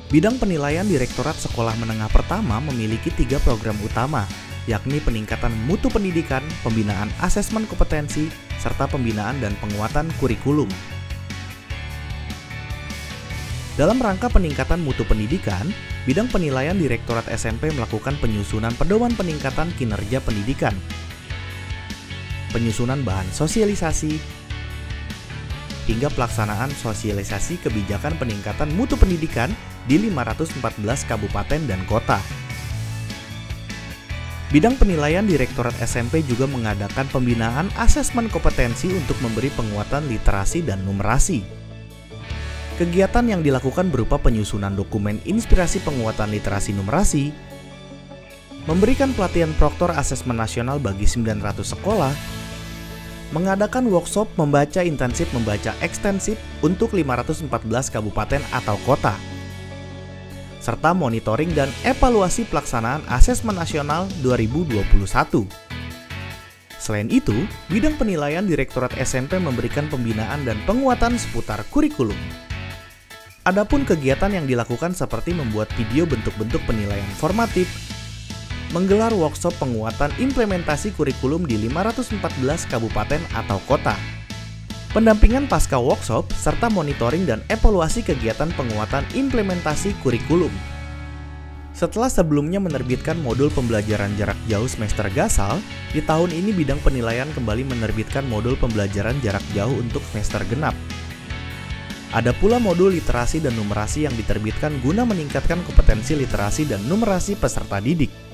Bidang penilaian Direktorat Sekolah Menengah Pertama memiliki 3 program utama, yakni peningkatan mutu pendidikan, pembinaan asesmen kompetensi, serta pembinaan dan penguatan kurikulum. Dalam rangka peningkatan mutu pendidikan, bidang penilaian Direktorat SMP melakukan penyusunan pedoman peningkatan kinerja pendidikan, penyusunan bahan sosialisasi, hingga pelaksanaan sosialisasi kebijakan peningkatan mutu pendidikan di 514 kabupaten dan kota. Bidang penilaian Direktorat SMP juga mengadakan pembinaan asesmen kompetensi untuk memberi penguatan literasi dan numerasi. Kegiatan yang dilakukan berupa penyusunan dokumen inspirasi penguatan literasi numerasi, memberikan pelatihan proktor asesmen nasional bagi 900 sekolah, mengadakan workshop membaca intensif membaca ekstensif untuk 514 kabupaten atau kota, serta monitoring dan evaluasi pelaksanaan asesmen nasional 2021. Selain itu, bidang penilaian Direktorat SMP memberikan pembinaan dan penguatan seputar kurikulum. Adapun kegiatan yang dilakukan seperti membuat video bentuk-bentuk penilaian formatif, menggelar workshop penguatan implementasi kurikulum di 514 kabupaten atau kota, pendampingan pasca workshop, serta monitoring dan evaluasi kegiatan penguatan implementasi kurikulum. Setelah sebelumnya menerbitkan modul pembelajaran jarak jauh semester Gasal, di tahun ini bidang penilaian kembali menerbitkan modul pembelajaran jarak jauh untuk semester genap. Ada pula modul literasi dan numerasi yang diterbitkan guna meningkatkan kompetensi literasi dan numerasi peserta didik.